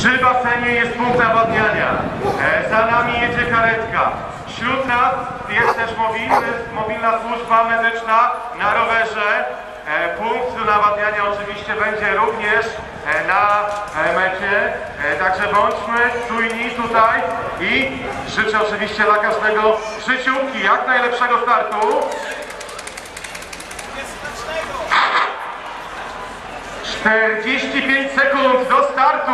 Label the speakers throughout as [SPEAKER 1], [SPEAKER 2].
[SPEAKER 1] Przy basenie jest punkt nawadniania. Za nami jedzie karetka. Wśród nas jest też mobilna służba medyczna na rowerze. Punkt nawadniania oczywiście będzie również na mecie. Także bądźmy czujni tutaj i życzę oczywiście dla każdego życiówki, jak najlepszego startu. 45 sekund do startu.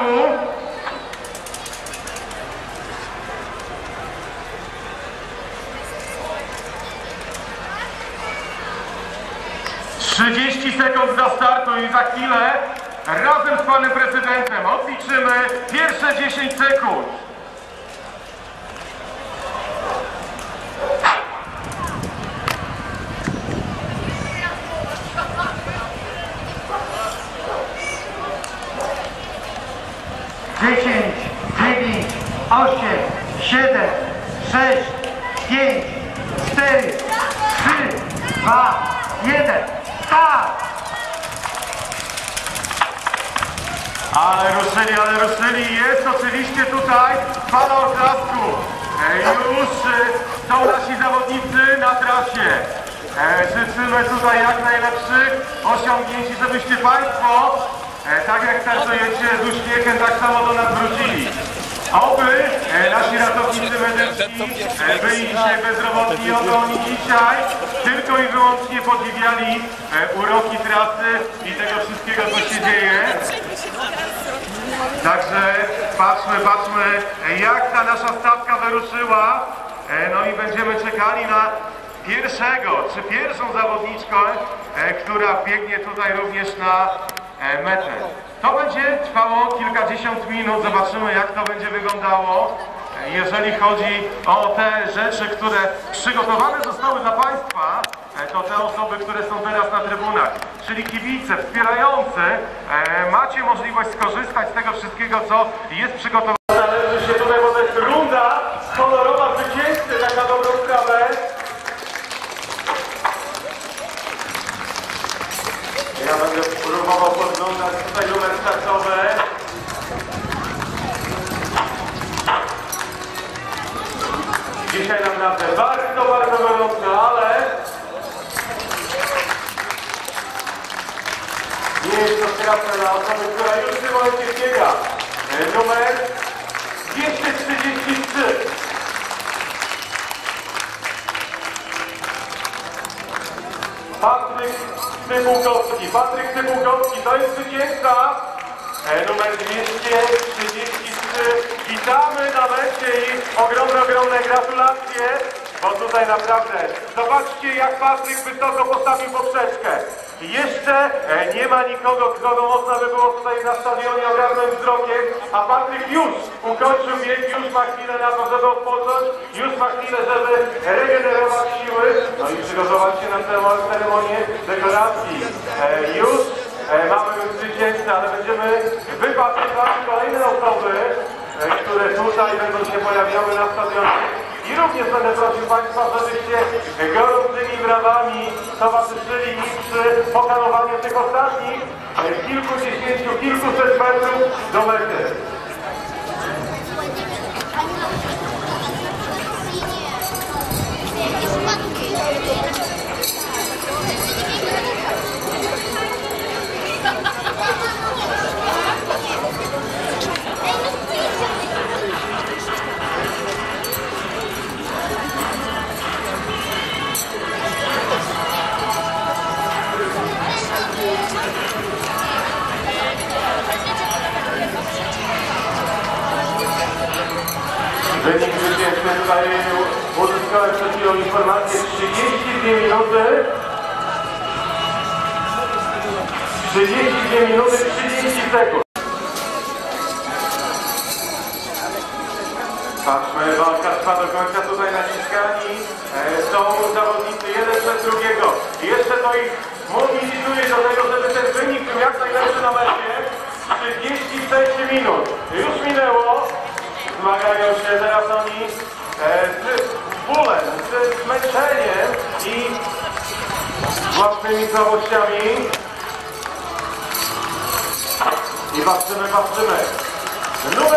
[SPEAKER 1] 30 sekund do startu i za chwilę razem z panem prezydentem odliczymy pierwsze 10 sekund.
[SPEAKER 2] Dziesięć, 9, 8, 7, 6, 5, 4, 3, 2, 1. Start!
[SPEAKER 1] Ale ruszyli, jest oczywiście tutaj fala oklasku. Już są nasi zawodnicy na trasie. Życzymy tutaj jak najlepszych osiągnięć, żebyście Państwo, tak jak startujecie z uśmiechem, tak samo do nas wrócili. Oby nasi ratownicy medyczni byli dzisiaj bezrobotni, oby oni dzisiaj tylko i wyłącznie podziwiali uroki trasy i tego wszystkiego, co się dzieje. Także patrzmy, jak ta nasza stawka wyruszyła. No i będziemy czekali na pierwszą zawodniczkę, która biegnie tutaj również na metę. To będzie trwało kilkadziesiąt minut, zobaczymy jak to będzie wyglądało. Jeżeli chodzi o te rzeczy, które przygotowane zostały dla Państwa, to te osoby, które są teraz na trybunach, czyli kibice, wspierający, macie możliwość skorzystać z tego wszystkiego, co jest przygotowane. Należy się tutaj, bo to jest runda honorowa zwycięzcy, tak na dobrą sprawę. Ja będę próbował podglądać tutaj numer startowy. Dzisiaj naprawdę bardzo gorąco, ale nie jest to straszne dla osoby, która już w tym momencie biega. Numer 233. Patryk Cybułkowski, to jest zwycięzca. Numer 233. Witamy na mecie i ogromne gratulacje, bo tutaj naprawdę, zobaczcie jak Patryk wysoko postawił poprzeczkę. Jeszcze nie ma nikogo, kogo można by było tutaj na stadionie ogarnąć wzrokiem, a Patryk już ukończył bieg, już ma chwilę na to, żeby odpocząć, już ma chwilę, żeby regenerować siły, no i przygotować się na ceremonię dekoracji. Już mamy zwycięzcę, ale będziemy wypatrywać kolejne osoby, które tutaj będą się pojawiały na stadionie. I również będę prosił Państwa, żebyście gorącymi brawami towarzyszyli mi przy pokanowaniu tych ostatnich kilkuset metrów do mety. Wynik zwyciężny tutaj uzyskałem przed chwilą informację 32 minuty. 32 minuty 30 sekund. Patrzmy, walka trwa do końca, tutaj naciskani są zawodnicy jeden przed drugiego. I jeszcze to ich mobilizuje do tego, żeby ten wynik był jak najlepszy na mecie. 36 minut. Już minęło. Zmagają się teraz oni z bólem, z zmęczeniem i własnymi słabościami. I patrzymy. Numer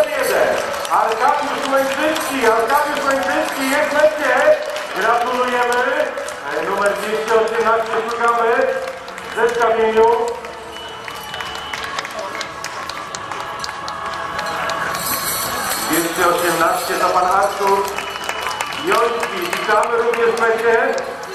[SPEAKER 1] Łęczyński, Arkadiusz Łęczyński jest w mecie. Gratulujemy. Numer 218 szukamy w zestawieniu. To pan Artur Joński. Witamy również w mecie.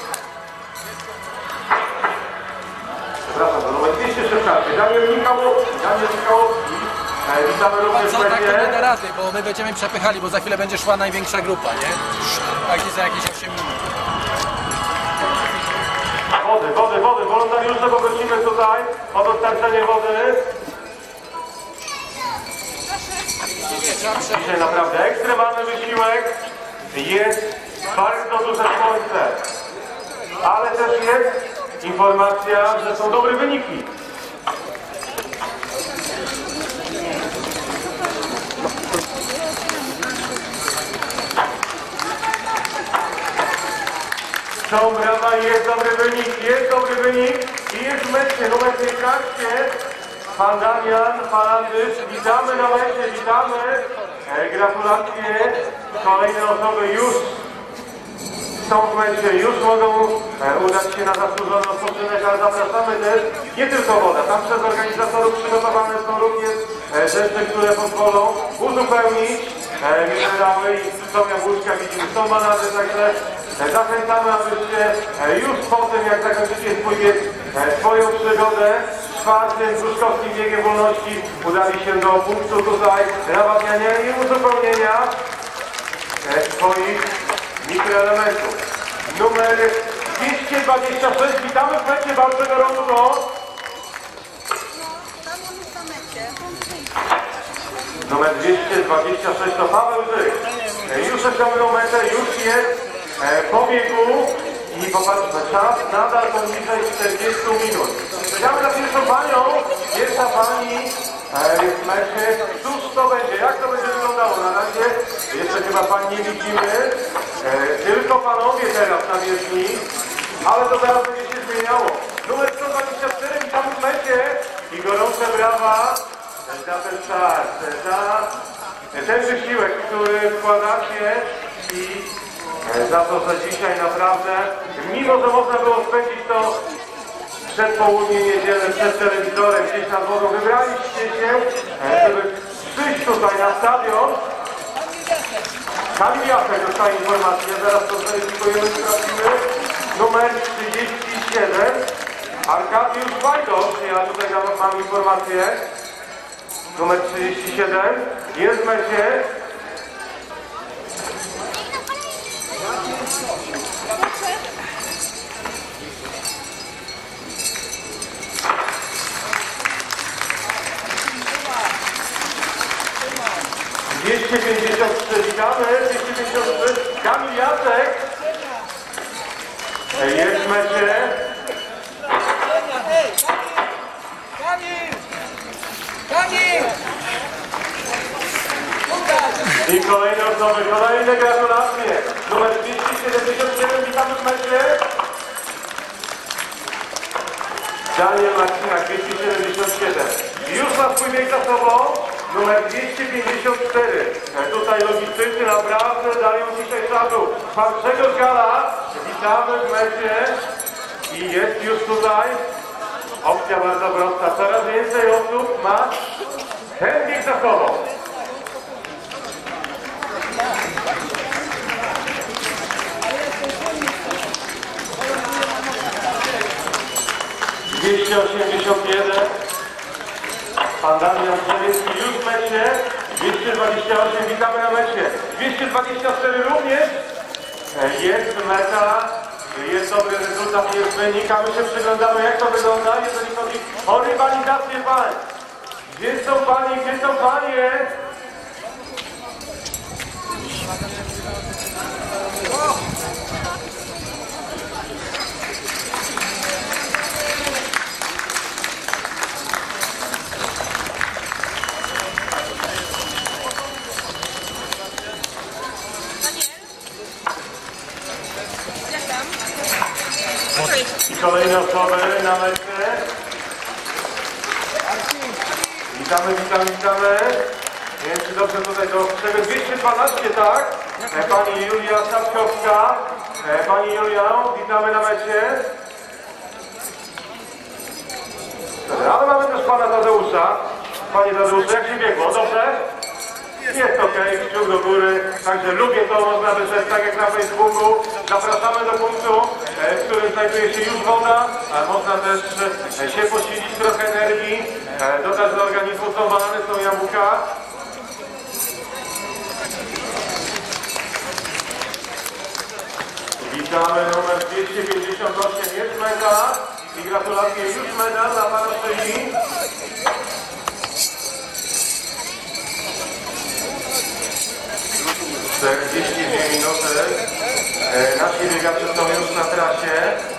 [SPEAKER 1] Przepraszam, to numer 216. Daniel Michałowski. Witamy również w
[SPEAKER 3] Co, tak to
[SPEAKER 1] mecie.
[SPEAKER 3] nie da rady, bo my będziemy przepychali, bo za chwilę będzie szła największa grupa, nie? Tak za jakieś 8 minut.
[SPEAKER 1] Wody. Wolontariusze, poprosimy tutaj o dostarczenie wody. Dzisiaj naprawdę ekstremalny wysiłek. Jest bardzo duże słońce. Ale też jest informacja, że są dobre wyniki. Są brawa i jest dobry wynik, i jest w mecie numer 15, pan Damian Falandys, witamy na mecie, witamy, gratulacje, kolejne osoby już są w mecie, już mogą udać się na zasłużony odpoczynek, ale zapraszamy też, nie tylko woda, tam przez organizatorów przygotowane są również rzeczy, które pozwolą uzupełnić minerały i są jabłuszka, widzimy, są banany, także zachęcamy, abyście już po tym, jak zakończycie swój bieg, swoją przygodę z 4. Pruszkowskim Biegiem Wolności udali się do punktu tutaj nawadniania i uzupełnienia swoich mikroelementów. Numer 226, witamy w mecie, bardzo gorąco. Numer 226 to Paweł Żyk. Już osiągnął metę, już jest po biegu i popatrzmy, czas nadal poniżej 40 minut. Czekamy na pierwszą panią. Pierwsza pani jest w mecie. Cóż to będzie? Jak to będzie wyglądało? Na razie jeszcze chyba pań nie widzimy. Tylko panowie teraz na wierzchni. Ale to zaraz będzie się zmieniało. Numer 124, witamy w mecie. I gorące brawa za ten czas, za ten wysiłek, który wkładacie i za to, że dzisiaj naprawdę, mimo że można było spędzić to przedpołudnie niedzielę przed telewizorem, gdzieś nad wodą, wybraliście się, żeby przyjść tutaj na stadion. Kamil Jacek dostaje informację, zaraz to zweryfikujemy, sprawdzimy. Numer 37, Arkadiusz Wajdosz, ja tutaj mam informację. Numer 37, jest w mecie. Witamy, 253, Kamil Jacek jest w mecie.
[SPEAKER 3] Kamil!
[SPEAKER 1] I kolejne osoby, kolejne gratulacje. Numer 277, witamy w mecie. Daniel Marcinak, 277. Już ma swój bieg za sobą. Numer 254. Tutaj logistycy naprawdę dają dzisiaj czadu. Pan Grzegorz Gala, witamy w mecie. I jest już tutaj opcja bardzo prosta. Coraz więcej osób ma ten bieg za sobą. Pan Damian Przewiecki już w mecie. 228, witamy na mecie. 224 również. Jest meta. Jest dobry rezultat, jest wynik, a my się przyglądamy, jak to wygląda, jeżeli chodzi o rywalizację pań. Gdzie są panie, gdzie są panie? I kolejne osoby na mecie. Witamy. Nie wiem, czy dobrze tutaj do 212, tak? pani Julia Sapkowska. Pani Julia, witamy na mecie. Ale mamy też pana Tadeusza. Panie Tadeuszu, jak się biegło? Dobrze? Jest okej, kciuk do góry. Także lubię to, można wyszedć tak jak na Facebooku. Zapraszamy do punktu, w którym znajduje się już woda. Można też się posilić trochę energii. Dodać do organizmu są banany, są jabłka. Witamy numer 258, jest medal i gratulacje, już medal dla pana Szyi. Dwie minuty. Nasi biegacze są już na trasie.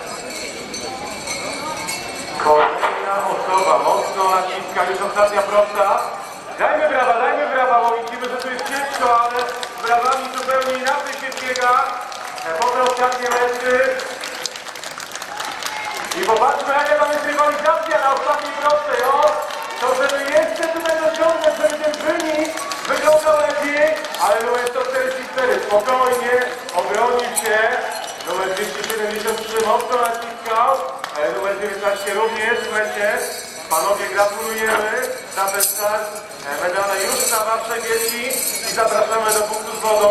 [SPEAKER 1] Kolejna osoba mocno naciska, już ostatnia prosta. Dajmy brawa, bo widzimy, że tu jest ciężko, ale z brawami zupełnie inaczej się biega. Potem ostatnie metry. I popatrzmy, jaka tam jest rywalizacja na ostatniej prostej. O, to żeby jeszcze tutaj dociągnąć, żeby ten wynik wyglądał lepiej, ale numer 144 spokojnie obronił się. Numer 273 mocno naciskał. Numer 19 również w mecie. Panowie, gratulujemy za ten start. Medale już na wasze dzieci i zapraszamy do punktu z wodą.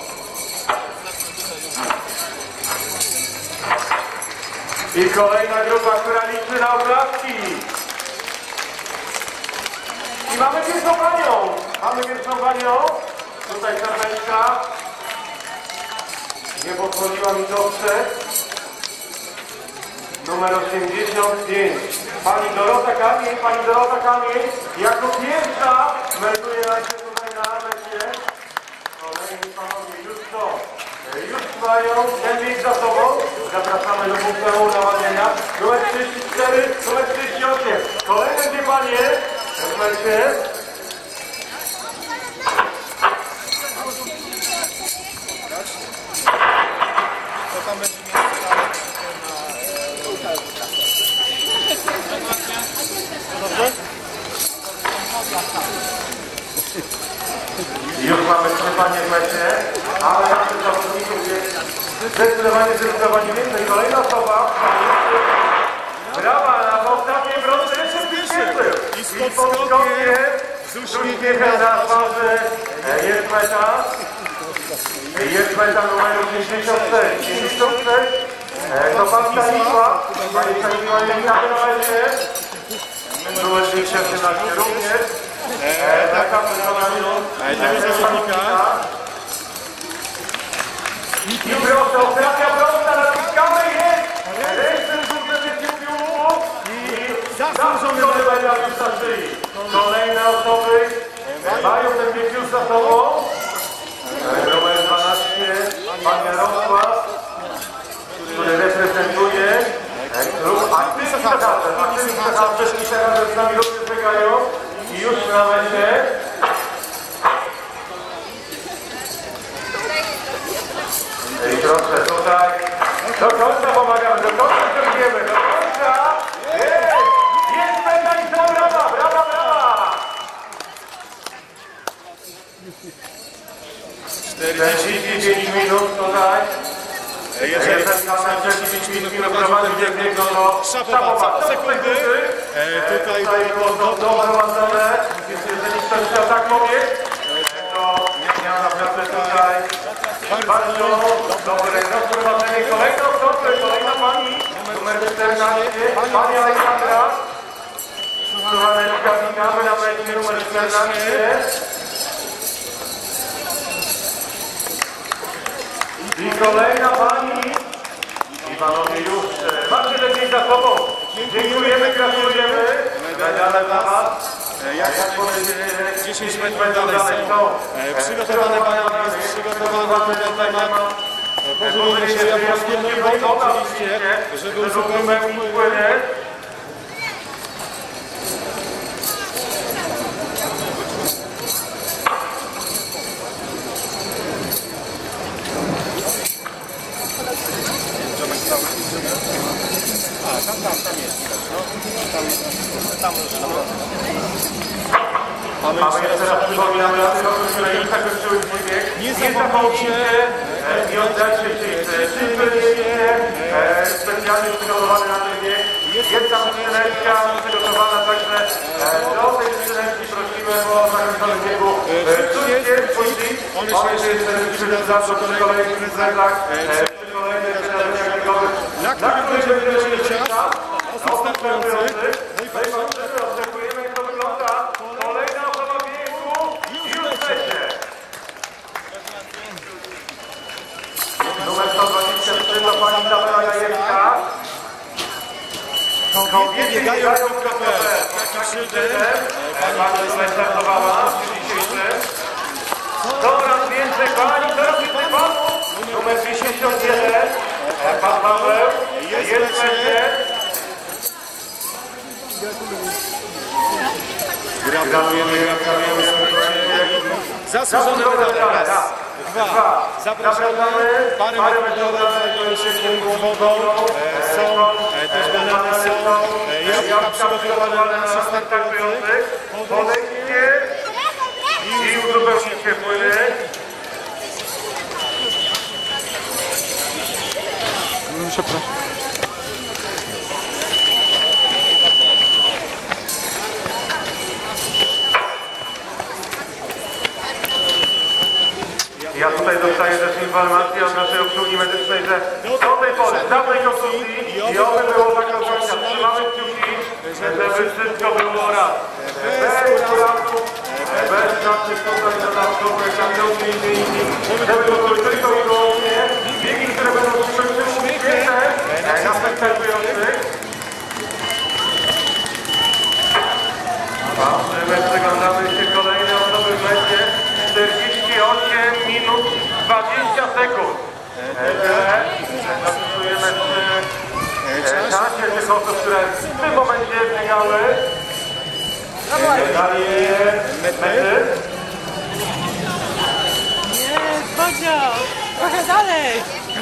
[SPEAKER 1] I kolejna grupa, która liczy na oklaski. I mamy pierwszą panią. Tutaj czarneczka. Nie pozwoliła mi dostrzec. Numer 85. Pani Dorota Kamień. Jako pierwsza melduje nam się tutaj na mecie. Kolejni panowie już mają ten bieg za sobą. Zapraszamy do punktu udowadnienia. Numer 34, numer 38. Kolejne dwie panie w mecie.
[SPEAKER 3] To tam będzie dobrze?
[SPEAKER 1] Już mamy trzy panie w mecie, ale naszych zawodników jest zdecydowanie więcej. Kolejna osoba. Brawa na ostatniej prostej. I spod skokiem z uśmiechem na twarzy jest meta. Jest meta numer 56. 56. To pan Stanisław. Pani Stanisław jest witamy na mecie. Numer 213 również. Taka tego zawodnika. I proszę, ostatnia prosta, naciskamy jest! Ręce w górze się i zasłużony medal już na szyi. Kolejne osoby mają ten bieg już za sobą. Numer 12, pan Jarosław, który reprezentuje klub Aktywni Cechacze, i teraz z nami również biegają i już na mecie. I proszę tutaj, do końca pomagamy, do końca ciągniemy, do końca! Jest medal i są brawa! 45 minut tutaj. Jeżeli na 45 minut prowadzi biegniego, to szapowa. Sekundy. Tutaj było doprowadzone, więc jeżeli ktoś chciał tak mówić, to nie miał naprawdę tutaj bardzo dobre rozprowadzenie. Kolejna pani, numer 14, pani Aleksandra. Witamy na mecie numer 14. I kolejna pani. I panowie już macie lepiej za sobą. Dziękujemy, gratulujemy. Medale dla was.
[SPEAKER 3] Jak powiedzieć, 10 metrów dalej są przygotowane bajaki, jest przygotowany tutaj temat. Pozwólmy się japońskim niebo, oczywiście, żeby uzupełnić płynie. Mamy jeszcze raz przypominamy na tych, które już zakończyły swój bieg. nie zapomnijcie
[SPEAKER 1] i oddajcie się specjalnie przygotowany na ten bieg. Jest tam skrzyneczka przygotowana, także do tej skrzyneczki prosimy o zakończony biegu. On się jeszcze przyda przy kolejnych imprezach, przy kolejnych wydarzeniach biegowych, na których będziemy mieli czas startujących. No i oczekujemy, jak to wygląda. Kolejna osoba biegu już będzie. Numer 123 to pani Izabela Jajewska. Kobiety biegają w kropę. Pani tutaj startowała w dzisiejszym. Coraz więcej pani, coraz więcej panów. Numer 51. Pan Paweł. Jest będzie.
[SPEAKER 3] Gratulujemy. Zasłużone medale. Raz. Dwa. Zapraszamy. Parę metrów znajdują się punkt wodą. Są też banany, są jabłka przygotowane na naszych startujących.
[SPEAKER 1] Polejcie i uzupełnijcie płyny.
[SPEAKER 3] Przepraszam.
[SPEAKER 1] Ja tutaj dostaję też informację od naszej obsługi medycznej, że do tej pory, z dawnej konstrukcji i oby było tak do końca. Trzymamy kciuki, żeby wszystko było raz. Bez kuraków, bez żadnych tutaj dodatkowych kamionów i inni. Żeby to były tylko i wyłącznie biegi, które będą przyczyniły uśmiechę naszych startujących. Patrzymy, przyglądamy się kolejne osoby w mecie. 48 minut 20 sekund. Zapisujemy przy czasie tych osób, które w tym momencie biegały. Medalię mety.
[SPEAKER 4] Nie, Bodzio! Trochę dalej!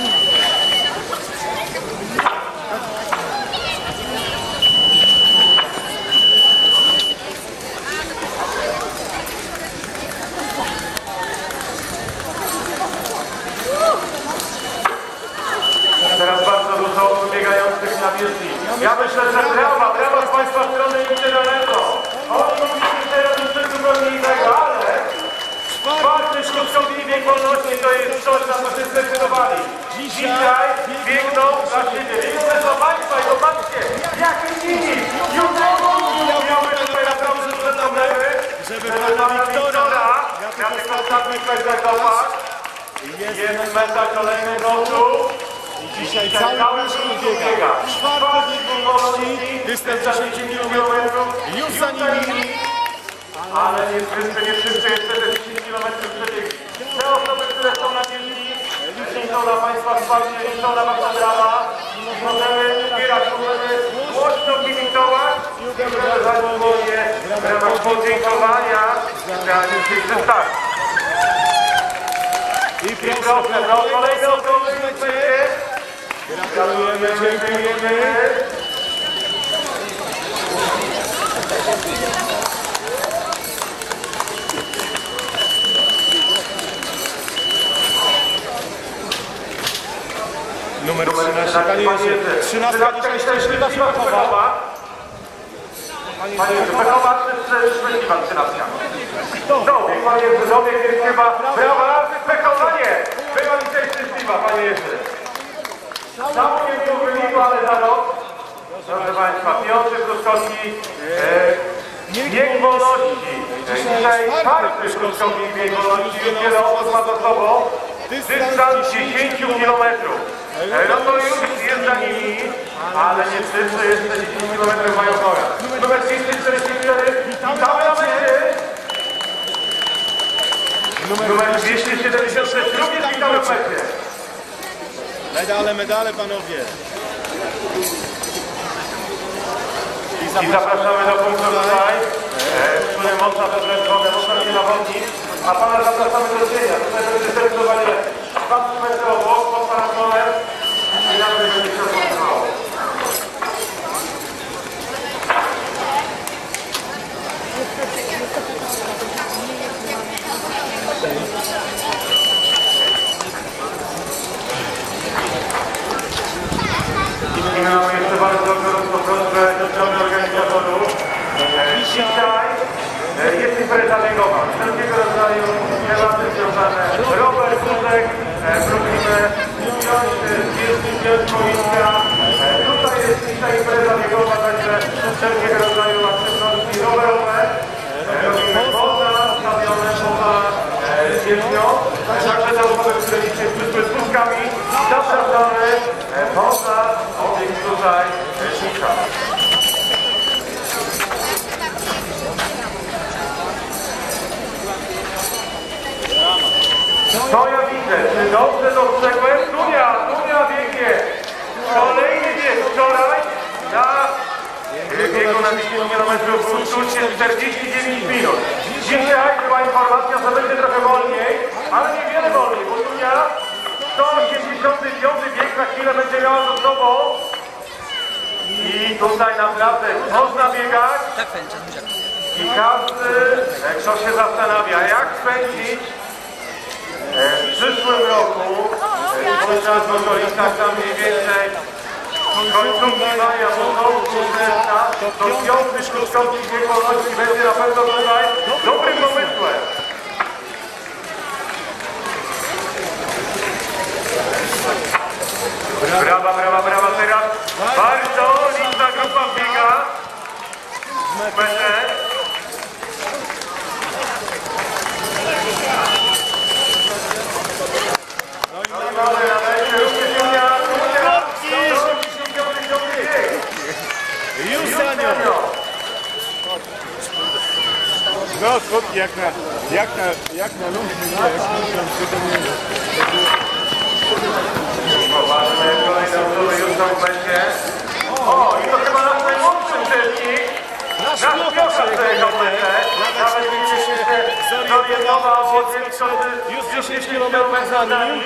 [SPEAKER 1] Teraz bardzo dużo osób biegających na wierzchni. Ja myślę, że brawa z Państwa strony idzie na lewo. Oni mówili teraz już zupełnie ale czwarty sztuczkowi bieg wolności to jest coś, na co się zdecydowali. Dzisiaj biegną dla siebie. Biegną dla Państwa i zobaczcie, jaki inni. Już miały tutaj naprawdę duże problemy, żeby pana Wiktora, ja tylko ostatni kwestia zobaczyć. Jest meta kolejnego roku.
[SPEAKER 3] I dzisiaj cały Peszków biega. Czwarty bieg wolności, dystans 10 km, już za nimi.
[SPEAKER 1] Ale nie wszyscy jeszcze te 10 km przebiegli. Te osoby, które są na dzielni, liczą na Państwa wsparcie, liczą na Wasza brawa. Możemy wspierać, możemy głośno kibicować i ukazać swoje w ramach podziękowania za dzisiejszy start. I proszę, kolejne osoby w mecie. Gratulujemy, dziękujemy.
[SPEAKER 3] Numer 13, Pani Jerzy. 13 dzisiaj szczęśliwa Szpakowa.
[SPEAKER 1] Panie Jerzy, Pechowa czy szczęśliwa 13? Dobieg, Panie Jerzy, dobieg jest chyba... Brawa, Pechowanie! Była dzisiaj szczęśliwa, Panie Jerzy. Samo nie było wyniku, ale za rok. Proszę Państwa, Piotr Kruszkowski, bieg wolności. Dzisiaj czwarty Kruszkowski bieg wolności. Już wiele osób ma za sobą dystans 10 km. No to już jest za nimi, ale nie wszyscy jeszcze 10 km mają pora. Numer 244, witamy na mecie. Numer 276, również witamy w mecie.
[SPEAKER 3] Medale panowie.
[SPEAKER 1] I zapraszamy do punktu tutaj, w którym można wybrać wodę, można nie nawodnić, a pana zapraszamy do cienia. Tutaj będzie zdecydowanie 2 metry obok, pod parasolem i nawet będzie się odbywało. impreza biegowa. Wszelkiego rodzaju tematy związane. Robert Budek, prosimy wziąć komiska. Tutaj jest dzisiejsza impreza biegowa, także wszelkiego rodzaju aktywności rowerowe. Robimy poza stadionem, poza siedmią. Także te osoby, które dzisiaj przyszły z wózkami, zapraszamy poza obiekt tutaj Śnicza. Co ja widzę? Czy dobrze dostrzegłem? Dunia biegnie. Kolejny bieg wczoraj na biegu na 10 km w skrócie 49 minut. Dzisiaj była informacja, że będzie trochę wolniej, ale niewiele wolniej, bo Dunia 185 bieg za chwilę będzie miała za sobą. I tutaj naprawdę można biegać. I każdy, kto się zastanawia, jak spędzić w przyszłym roku, podczas w okolicach tam mniej więcej końcówki maja, początku czerwca, to 5. Śląski Bieg Wolności będzie na pewno tutaj dobrym pomysłem. Brawa, teraz bardzo liczna grupa biega w metę.
[SPEAKER 3] No, schodki jak na ludzi,
[SPEAKER 1] Poważne kolejne osoby już są w mecie. O, i to chyba nasz najmłodszy uczestnik. Nasz Piotrka przejechał metę. Nawet widzieliście się zorientował, już 10 km za nami.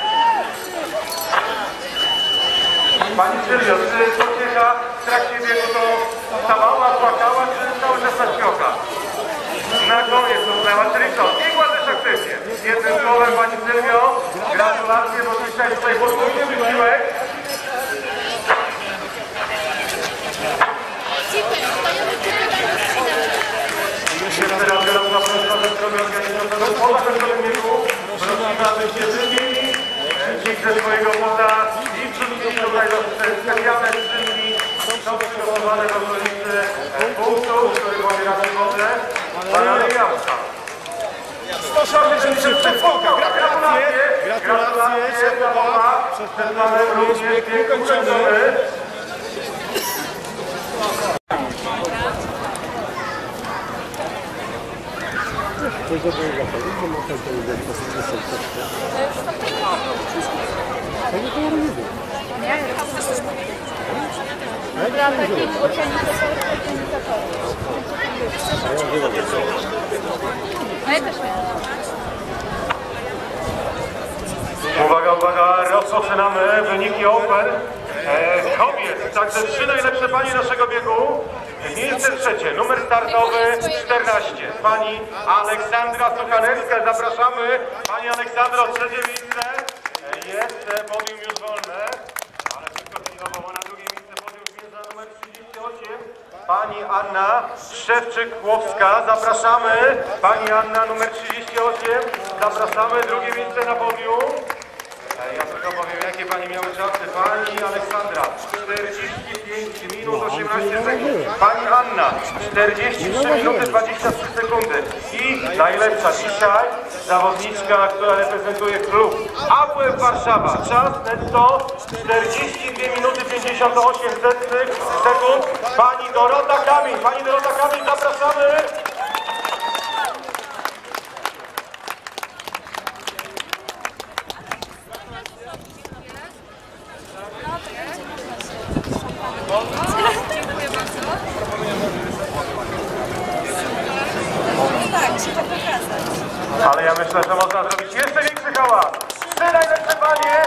[SPEAKER 1] Pani Sylwio, czy pociecha w trakcie biegu to stawała, płakała, czy cały czas na śpiocha? Na koniec uznała, czyli co? Biegła też aktywnie. Jednym słowem, Pani Sylwio, gratulacje, bo dzisiaj tutaj podwójny wysiłek. Jeszcze raz zapraszam ze strony organizatorów po zakończonym biegu. Prosimy, abyście wymienili bieg ze swojego poda i wrzucili tutaj specjalne skrzynki. Są przygotowane w okolicy punktów, w których pobieramy wodę. Pana Lewiamsa. 160 foka. Gratulacje, zabawa. Przed nami również bieg ukończony. Uwaga, rozpoczynamy wyniki Open kobiet. Także 3 najlepsze panie naszego biegu. Miejsce trzecie, numer startowy 14. Pani Aleksandra Sokanerska, zapraszamy. Pani Aleksandro, trzecie miejsce. Jest podium już wolne, ale tylko chwilowo, bo na drugie miejsce podium zmierza numer 38. Pani Anna Szewczyk-Kłowska, zapraszamy. Pani Anna, numer 38, zapraszamy. Drugie miejsce na podium. Ja tylko powiem, jakie pani miały czasy. Pani Aleksandra, 45 minut 18 sekund. Pani Anna, 43 minuty 23 sekundy. I najlepsza dzisiaj zawodniczka, która reprezentuje klub AWF Warszawa. Czas netto 42 minuty 58 sekund. Pani Dorota Kamień. Pani Dorota Kamień, zapraszamy.
[SPEAKER 5] Dziękuję bardzo. Tak, trzeba pokazać.
[SPEAKER 1] Ale ja myślę, że można zrobić jeszcze większy hałas. 3 najlepsze panie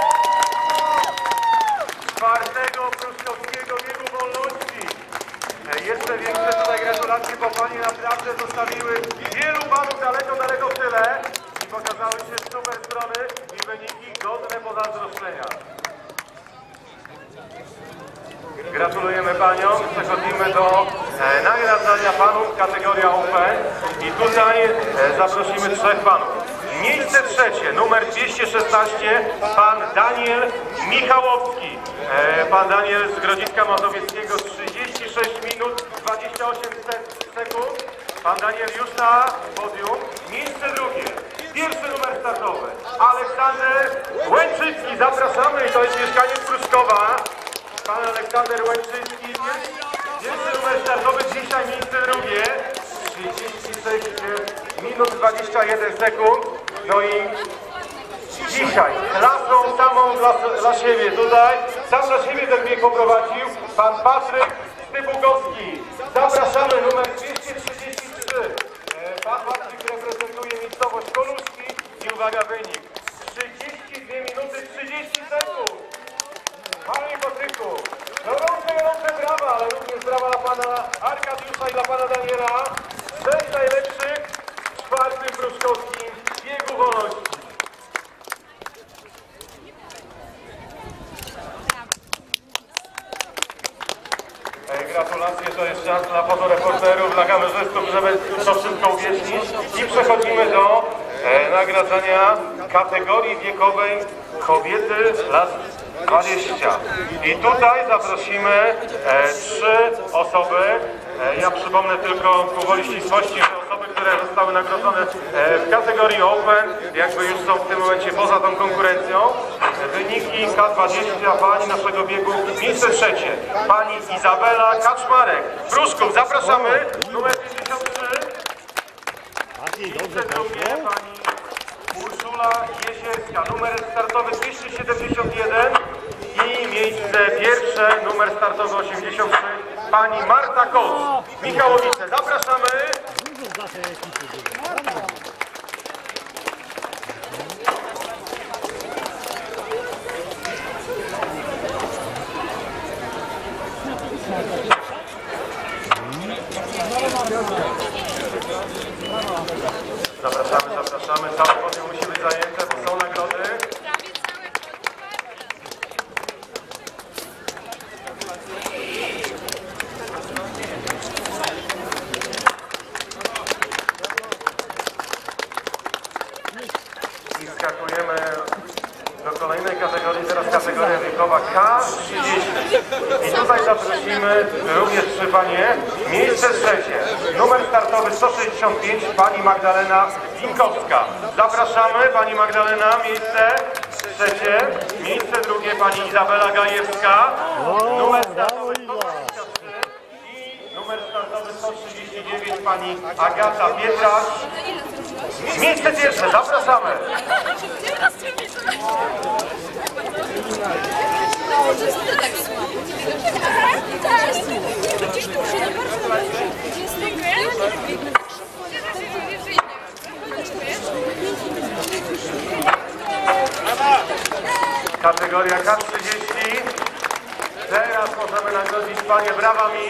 [SPEAKER 1] 4. Pruszkowskiego Biegu Wolności. Jeszcze większe tutaj gratulacje, bo panie naprawdę zostawiły wielu panów daleko w tyle i pokazały się z super strony i wyniki godne pozazdroszczenia. Gratulujemy paniom, przechodzimy do nagród nagradzania panów, kategoria Open. I tutaj zaprosimy 3 panów. Miejsce trzecie, numer 216, pan Daniel Michałowski. Pan Daniel z Grodziska Mazowieckiego, 36 minut 28 sekund. Pan Daniel już na podium. Miejsce drugie, pierwszy numer startowy, Aleksander Łęczycki. Zapraszamy, i to jest mieszkaniec Pruszkowa. Pan Aleksander Łęczycki, pierwszy numer startowy, dzisiaj miejsce drugie, 36 minut 21 sekund. No i dzisiaj klasą samą dla siebie tutaj, sam dla siebie ten bieg poprowadził pan Patryk Stypukowski. Zapraszamy, numer 233. Pan Patryk reprezentuje miejscowość Koluszki i uwaga, wynik 32 minuty 30 sekund. Panie Patryku, gorące brawa, ale również brawa dla pana Arkadiusza i dla pana Daniela. 6 najlepszych w 4. pruszkowskim biegu wolności. Gratulacje, to jest czas dla fotoreporterów, dla kamerzystów, żeby to wszystko uwiecznić. I przechodzimy do nagradzania kategorii wiekowej kobiety lat 20. I tutaj zaprosimy 3 osoby. Ja przypomnę tylko ku woli ścisłości, że osoby, które zostały nagrodzone w kategorii Open, jakby już są w tym momencie poza tą konkurencją. Wyniki K20 pani naszego biegu. Miejsce trzecie, pani Izabela Kaczmarek. Pruszków, zapraszamy. Numer 53. Miejsce drugie, pani Urszula Jezierska. Numer startowy 271. I miejsce pierwsze, numer startowy 83. Pani Marta Koc. Michałowice, zapraszamy. Zapraszamy. Całe podium musi być zajęte, bo są nagrody. I skakujemy do kolejnej kategorii, teraz kategoria wiekowa K30. I tutaj zaprosimy również 3 panie. Miejsce trzecie, numer startowy 165, pani Magdalena Zinkowska. Zapraszamy, pani Magdalena, miejsce trzecie. Miejsce drugie, pani Izabela Gajewska. Numer startowy 123 i numer startowy 139, pani Agata Pietrasz. Miejsce pierwsze, zapraszamy. Kategoria K30. Teraz możemy nagrodzić panie brawami.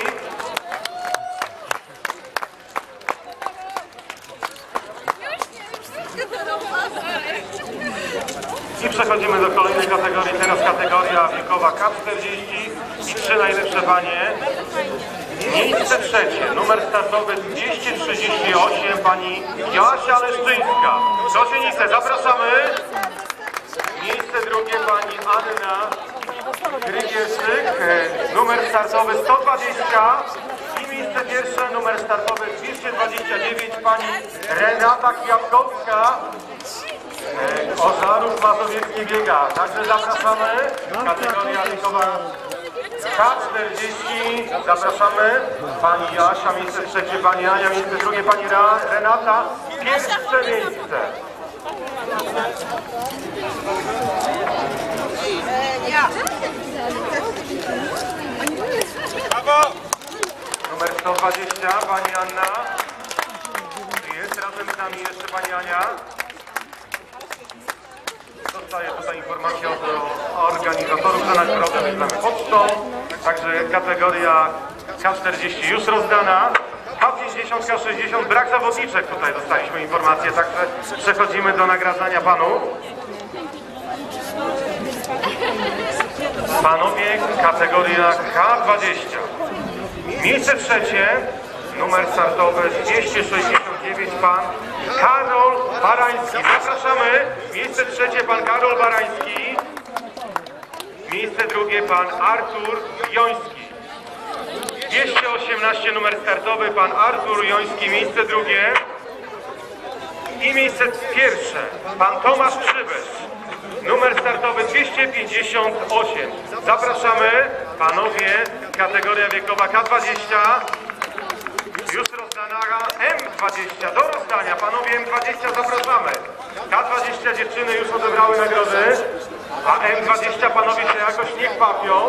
[SPEAKER 1] I przechodzimy do kolejnej kategorii, teraz kategoria wiekowa K40 i 3 najlepsze panie. Miejsce trzecie, numer startowy 238, pani Joasia Leszczyńska. Gosienice, zapraszamy. Miejsce drugie, pani Anna Grygierczyk, numer startowy 120. I miejsce pierwsze, numer startowy 229, pani Renata Kwiatkowska. Ożarów Mazowiecki biega, także zapraszamy. Kategoria wiekowa K40, zapraszamy. Pani Jasia, miejsce trzecie, pani Ania, miejsce drugie, pani Renata, pierwsze miejsce. Numer 120, pani Anna. Jest razem z nami jeszcze pani Ania. Dostaję tutaj informację od organizatorów, że nagrodę wyślemy pocztą. Także kategoria K40 już rozdana. K50, K60, brak zawodniczek, tutaj dostaliśmy informację, także przechodzimy do nagradzania panów. Panowie, kategoria K20. Miejsce trzecie, numer startowy 269 pan Karol Barański. Zapraszamy. Miejsce trzecie pan Karol Barański. Miejsce drugie pan Artur Joński. 218 numer startowy pan Artur Joński, miejsce drugie. I miejsce pierwsze pan Tomasz Przybysz, numer startowy 258. Zapraszamy panowie, kategoria wiekowa K20. Już rozdana M20, do rozdania panowie M20 zapraszamy. K20 dziewczyny już odebrały nagrody, a M20 panowie się jakoś nie kwapią.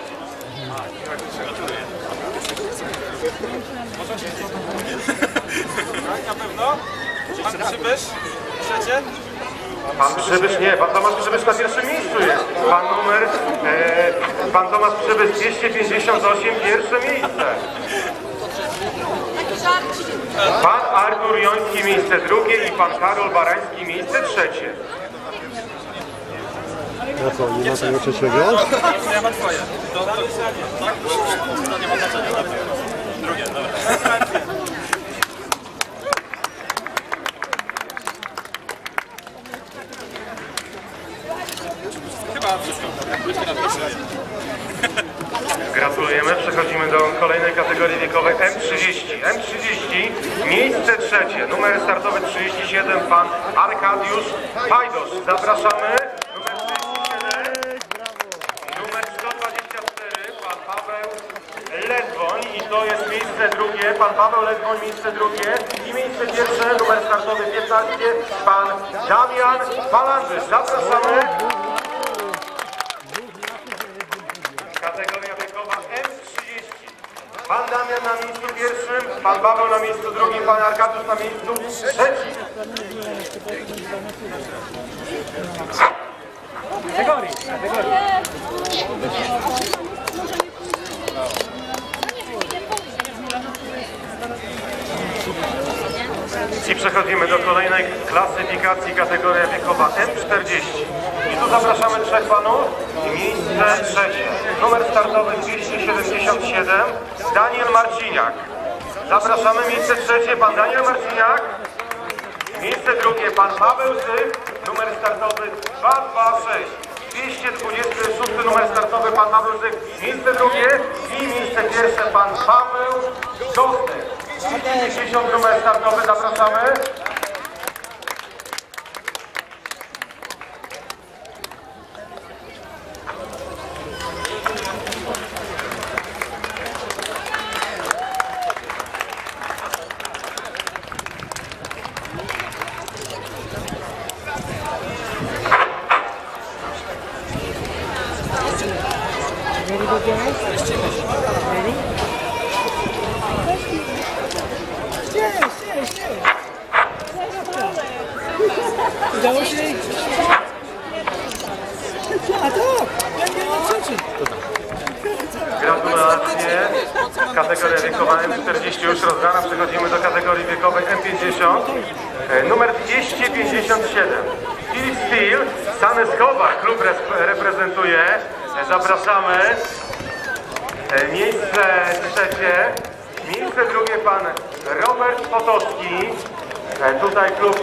[SPEAKER 3] Na pewno? Pan Przybysz? Trzecie?
[SPEAKER 1] Pan Przybysz nie, pan Tomasz Przybysz na pierwszym miejscu jest. Pan Tomasz Przybysz 258, pierwsze miejsce. Pan Artur Joński miejsce drugie i pan Karol Barański miejsce trzecie.
[SPEAKER 6] No co, nie ma tego trzeciego?
[SPEAKER 3] Ja mam twoje. Tak? To nie ma znaczenia. Drugie, dobra. Chyba wszystko.
[SPEAKER 1] Gratulujemy. Przechodzimy do kolejnej kategorii wiekowej M30. M30, miejsce trzecie. Numer startowy 37, pan Arkadiusz Pajdosz. Zapraszamy. Numer 37, numer 124, pan Paweł Ledwoń. I to jest miejsce drugie. Pan Paweł Ledwoń, miejsce drugie. I miejsce pierwsze, numer startowy 15, pan Damian Falandysz. Zapraszamy. Kategoria wiekowa M30. Pan Damian na miejscu pierwszym, pan Paweł na miejscu drugim, pan Arkadiusz na miejscu trzecim. I przechodzimy do kolejnej klasyfikacji, kategoria wiekowa M40. I tu zapraszamy trzech panów. Miejsce trzecie. Numer startowy 277, Daniel Marciniak. Zapraszamy, miejsce trzecie, pan Daniel Marciniak. Miejsce drugie, pan Paweł Zych, numer startowy 226. 226 numer startowy, pan Paweł Zych. Miejsce drugie i miejsce pierwsze, pan Paweł Gostek. 250 numer startowy, zapraszamy.
[SPEAKER 4] Ready to go, guys? Ready? Udało się? A tak!
[SPEAKER 1] Gratulacje. Kategoria wiekowa M40 już rozdana. Przechodzimy do kategorii wiekowej M50. Numer 257. Filip Steel, Saneskowa, klub reprezentuje. Zapraszamy. Miejsce trzecie. Miejsce drugie pan Robert Potocki. Tutaj klub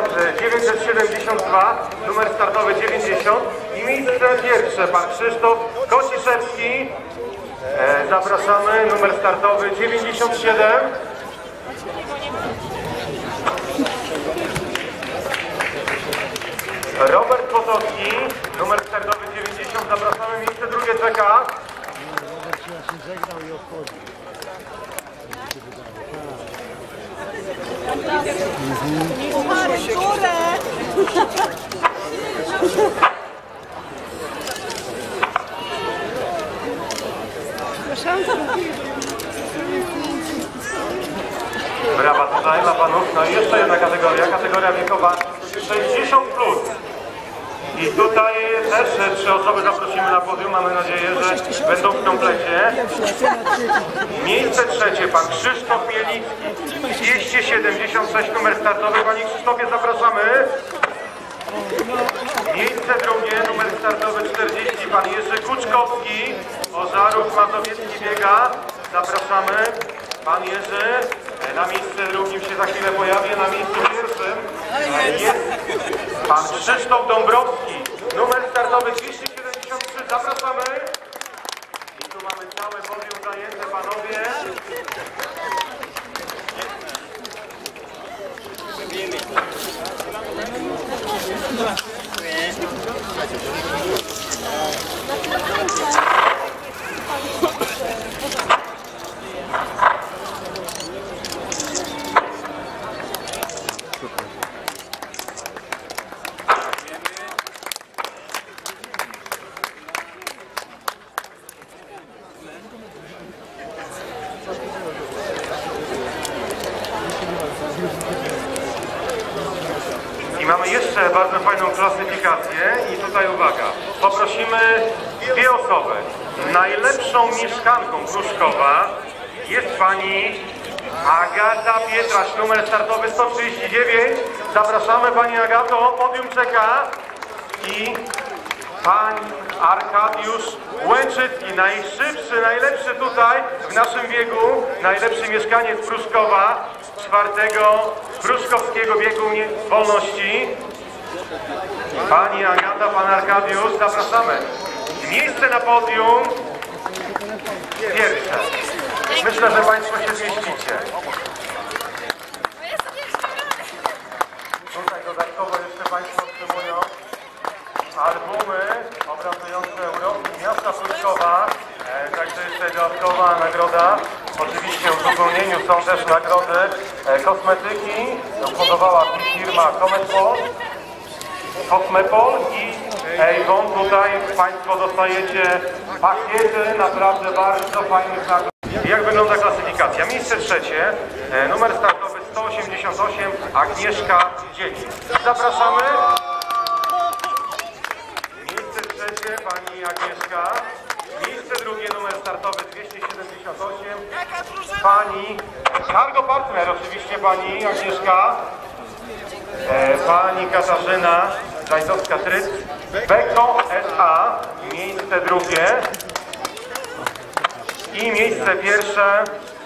[SPEAKER 1] 1972, numer startowy 90. I miejsce pierwsze pan Krzysztof Kociszewski. Zapraszamy, numer startowy 97. Robert Potocki, numer startowy 90. Zapraszamy, miejsce drugie czeka.
[SPEAKER 6] Robert się żegnał i odchodzi.
[SPEAKER 5] Puchary w górę!
[SPEAKER 1] Brawa tutaj dla panów. No i jeszcze jedna kategoria wiekowa 60+. I tutaj też trzy osoby zaprosimy na podium. Mamy nadzieję, że będą w komplecie. Miejsce trzecie, pan Krzysztof Mielicki, 276 numer startowy. Panie Krzysztofie, zapraszamy. Miejsce drugie, numer startowy 40, pan Jerzy Kuczkowski, Ożarów Mazowiecki biega. Zapraszamy. pan Jerzy. Na miejsce drugim się za chwilę pojawi, na miejscu pierwszym jest pan Krzysztof Dąbrowski. Numer startowy 273. Zapraszamy. I tu mamy całe podium zajęte, panowie. I mamy jeszcze bardzo fajną klasyfikację i tutaj uwaga, poprosimy dwie osoby. Najlepszą mieszkanką Pruszkowa jest pani Agata Pietraś, numer startowy 139. Zapraszamy pani Agato, podium czeka. I pan Arkadiusz Łęczycki, najszybszy, najlepszy tutaj w naszym biegu, najlepszy mieszkaniec Pruszkowa, 4. Pruszkowskiego biegu wolności. Pani Agata, pan Arkadiusz, zapraszamy. Miejsce na podium pierwsze. Myślę, że państwo się zmieścicie. Tutaj dodatkowo jeszcze państwo otrzymują albumy obrazujące Europy miasta Pruszkowa. Także jeszcze dodatkowa nagroda. Oczywiście w uzupełnieniu są też nagrody kosmetyki. Fundowała firma Cosmepol i Avon. Tutaj państwo dostajecie pakiety naprawdę bardzo fajnych nagród. Jak wygląda klasyfikacja? Miejsce trzecie, numer startowy 188, Agnieszka Dzieci. Zapraszamy. Miejsce trzecie, pani Agnieszka. Miejsce drugie, numer startowy 278, pani Cargo Partner, oczywiście pani Agnieszka. Pani Katarzyna Zajdowska-Tryc, Beko S.A. Miejsce drugie. I miejsce pierwsze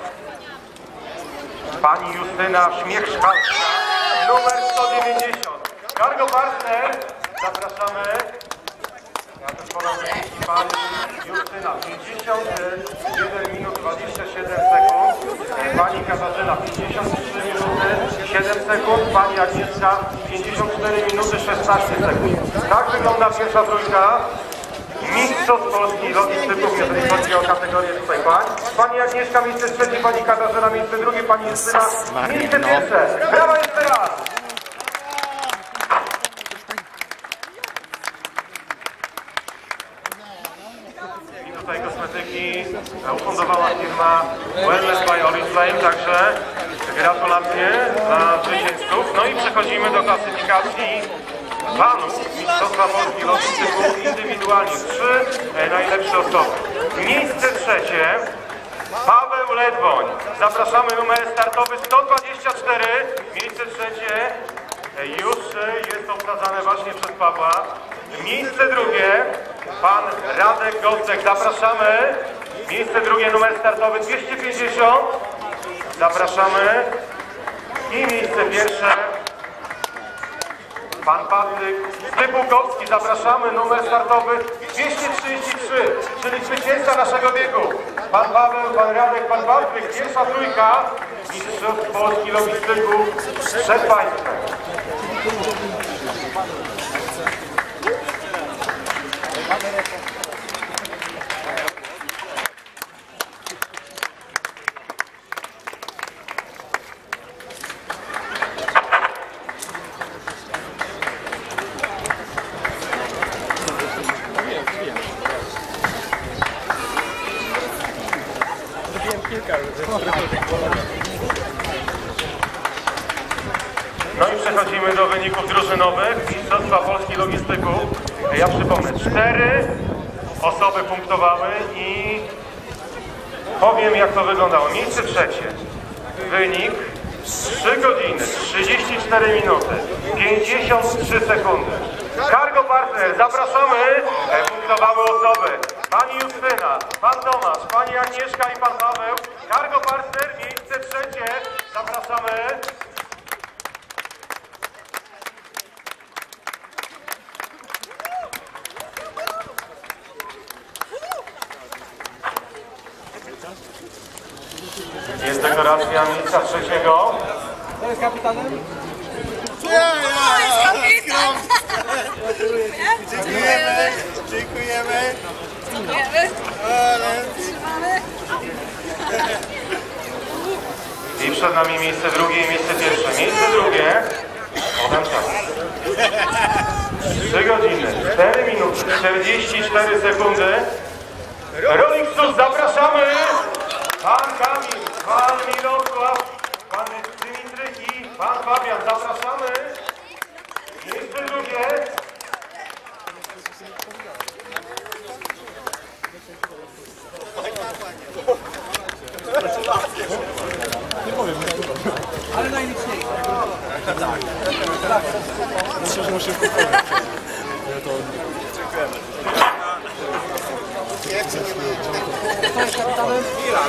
[SPEAKER 1] pani Justyna Śmiech-Szkalska, numer 190. Cargo Partner, zapraszamy. Ja też podam pani Justyna, 51 minut 27 sekund. Pani Katarzyna, 53 minuty 7 sekund. Pani Agnieszka, 54 minuty 16 sekund. Tak wygląda pierwsza trójka mistrzostw Polski logistyków, jeżeli chodzi o kategorię tutaj pań. Pani Agnieszka, miejsce trzecie, pani Katarzyna, miejsce drugie, pani Justyna, miejsce pierwsze. Brawa jeszcze raz! I tutaj kosmetyki ufundowała firma Wellness by Oriflame, także gratulacje dla zwycięzców. No i przechodzimy do klasyfikacji panów mistrzostwa Polski logistyków indywidualnie. 3 najlepsze osoby. Miejsce trzecie Paweł Ledwoń. Zapraszamy, numer startowy 124. Miejsce trzecie już jest obsadzane właśnie przez Pawła. Miejsce drugie pan Radek Gostek. Zapraszamy. Miejsce drugie, numer startowy 250. Zapraszamy. I miejsce pierwsze pan Patryk Stypułkowski. Zapraszamy, numer startowy 233, czyli zwycięzca naszego biegu. Pan Paweł, pan Radek, pan Patryk, pierwsza trójka mistrzostw Polski logistyków przed państwem. No i przechodzimy do wyników drużynowych mistrzostwa Polski logistyków. Ja przypomnę, 4 osoby punktowały i powiem, jak to wyglądało. Miejsce trzecie. Wynik 3 godziny, 34 minuty, 53 sekundy. Cargo Partner, zapraszamy, punktowały osoby. Pani Justyna, pan Tomasz, pani Agnieszka i pan Paweł. Cargo Partner, miejsce trzecie, zapraszamy. Jest dekoracja miejsca trzeciego.
[SPEAKER 4] Kto jest kapitanem?
[SPEAKER 5] Dziękujemy. Dziękujemy.
[SPEAKER 1] I przed nami miejsce drugie i miejsce pierwsze. Miejsce drugie. Podam czas. 3 godziny, 4 minuty, 44 sekundy. Rolixus, zapraszamy! Pan Kamil, pan Mirosław, pan Dymitryk i pan Fabian, zapraszamy! Miejsce drugie.
[SPEAKER 4] Ale najliczniejsze.
[SPEAKER 6] Myślę, że muszę kupować.
[SPEAKER 4] Kto jest kapitanem?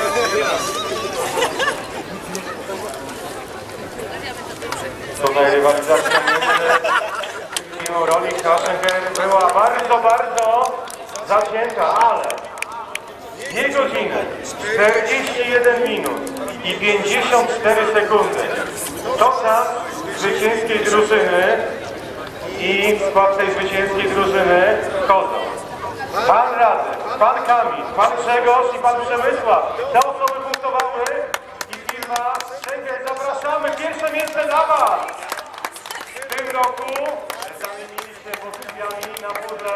[SPEAKER 1] Tutaj rywalizacja między firmą Rolik a Schenker była bardzo zacięta, ale 2 godziny, 41 minut i 54 sekundy. To czas zwycięskiej drużyny i w skład tej zwycięskiej drużyny wchodzą pan Radek, pan Kamil, pan Grzegorz i pan Przemysław. Te osoby punktowały i firma Schenker. Zapraszamy, pierwsze miejsce dla was! W tym roku zamieniliście pozycjami na pudle,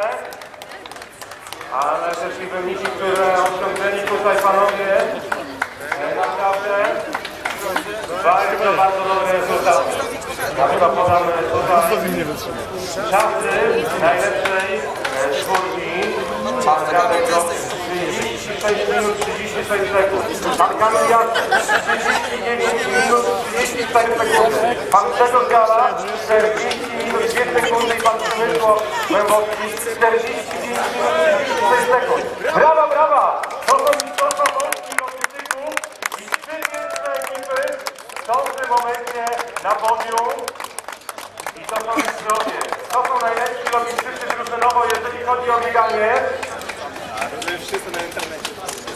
[SPEAKER 1] ale też i wyniki, które osiągnęli tutaj panowie, naprawdę bardzo dobre rezultaty. Ja chyba podamy tutaj czasy najlepszej czwórki. Pan Radek 36 minut 36 sekund. Pan Kamil Jacek 39 minut 34 sekundy. Pan Grzegorz Gala 40 minut 2 sekundy i pan Przemysław Głębocki 45 minut 36 sekund. Brawa, brawa! To są mistrzostwa Polski logistyków i 3 pierwsze ekipy są w tym momencie na podium. I to są mistrzowie. To są najlepsi logistycy drużynowo, jeżeli chodzi o bieganie.
[SPEAKER 5] Wszyscy na internecie.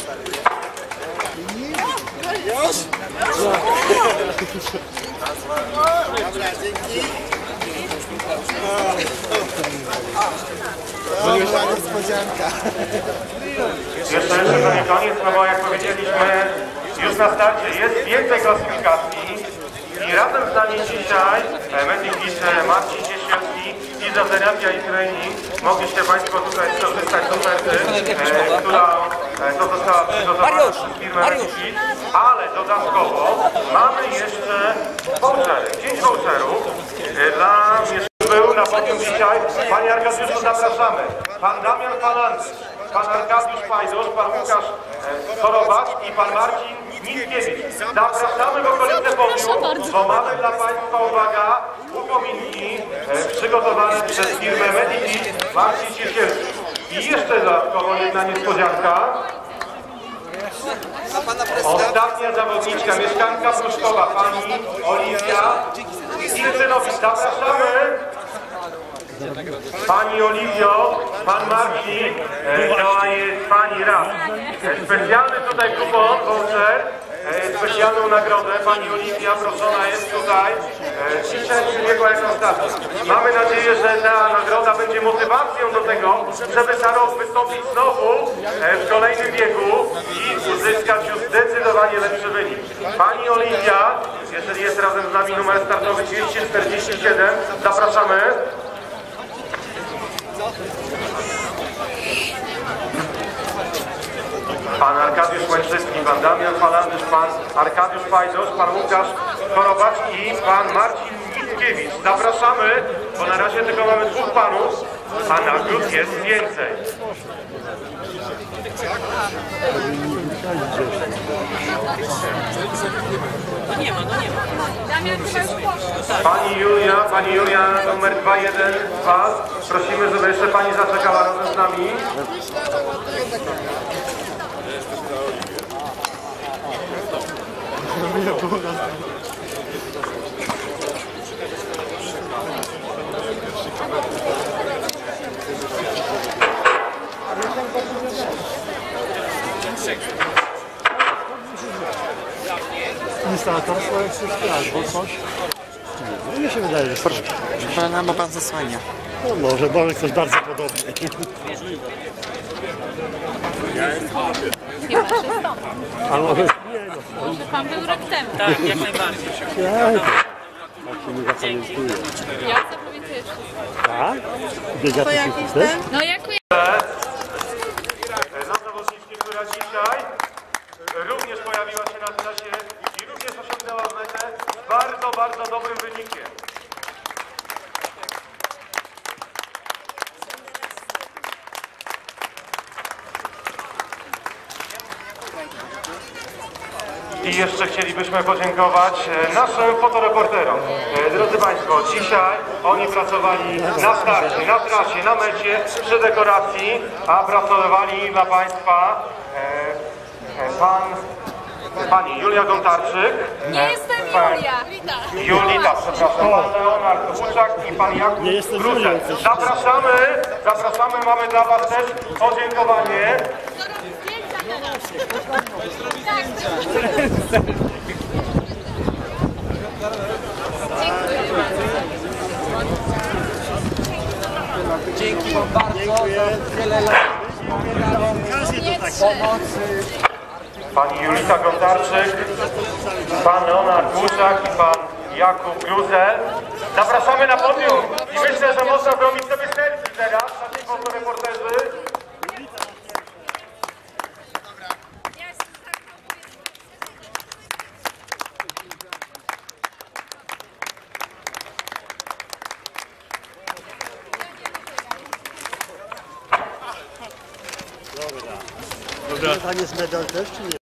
[SPEAKER 5] Dobra, dzięki. Była niespodzianka.
[SPEAKER 1] Jeszcze to nie koniec, no bo jak powiedzieliśmy, już na starcie jest więcej klasyfikacji i razem z nami dzisiaj Medik Giszer, Marcin Ciesielski, fizjoterapia i trening. Mogliście państwo tutaj skorzystać z oferty, która została przygotowana przez firmę Medik, ale dodatkowo mamy jeszcze vouchery, 5 voucherów dla był na podium dzisiaj. Panie Arkadiuszu, zapraszamy. Pan Damian Falandy, pan Arkadiusz Pajdusz, pan Łukasz Chorobacz i pan Marcin Mickiewicz. Zapraszamy w okolice podium, bo mamy dla państwa, uwaga, upominki przygotowane przez firmę Medik Marcin Ciesielski. I jeszcze dodatkowo jedna niespodzianka. Ostatnia zawodniczka, mieszkanka Pruszkowa, pani Oliwia Irczynowicz. Zapraszamy. Pani Oliwio, pan Marcin, to jest pani Raf. Specjalny tutaj kupon, voucher, specjalną nagrodę. Pani Oliwia proszona jest tutaj. Dzisiaj przybiegła jako ostatnia. Mamy nadzieję, że ta nagroda będzie motywacją do tego, żeby za rok wystąpić znowu w kolejnym biegu i uzyskać już zdecydowanie lepszy wynik. Pani Oliwia, jeżeli jest razem z nami numer startowy 247, zapraszamy. Pan Arkadiusz Łęczyński, pan Damian Falandysz, pan Arkadiusz Pajdusz, pan Łukasz Chorobacz i pan Marcin Mickiewicz. Zapraszamy, bo na razie tylko mamy 2 panów. a nagród jest więcej. Pani Julia numer 21 z Was. Prosimy, żeby jeszcze Pani zaczekała razem z nami.
[SPEAKER 6] Instalatorstwo jak coś albo coś. No mi się wydaje, że proszę.
[SPEAKER 5] Pana, bo pan zasłania.
[SPEAKER 6] No może, bo coś bardzo podobny. A może nie, no.
[SPEAKER 7] Może pan był rok temu. Tak, jak najbardziej.
[SPEAKER 6] Tak się nie zapamiętuje.
[SPEAKER 7] Ja zapamiętuję wszystko.
[SPEAKER 6] Tak? Biega to jakiś też?
[SPEAKER 7] No jak
[SPEAKER 1] Na zawodniczki, która dzisiaj również pojawiła się na trasie i również osiągnęła metę z bardzo, bardzo dobrym wynikiem. I jeszcze chcielibyśmy podziękować naszym fotoreporterom. Drodzy Państwo, dzisiaj oni pracowali na starcie, na trasie, na mecie, przy dekoracji, a pracowali dla Państwa pani Julia Gontarczyk.
[SPEAKER 7] nie jestem Julia.
[SPEAKER 1] Julita, przepraszam, pan Leonard Buczak i pan Jakub Gruzek. Zapraszamy, mamy dla Was też podziękowanie.
[SPEAKER 4] Dzięki wam bardzo za wiele lat pomocy.
[SPEAKER 1] Pani Julita Gontarczyk, pan Leonard Buczak i pan Jakub Gruzel. Zapraszamy na podium i myślę, że można zrobić sobie selfie teraz, nasi fotoreporterzy.
[SPEAKER 6] Dobra. Tam jest medal też, czy nie?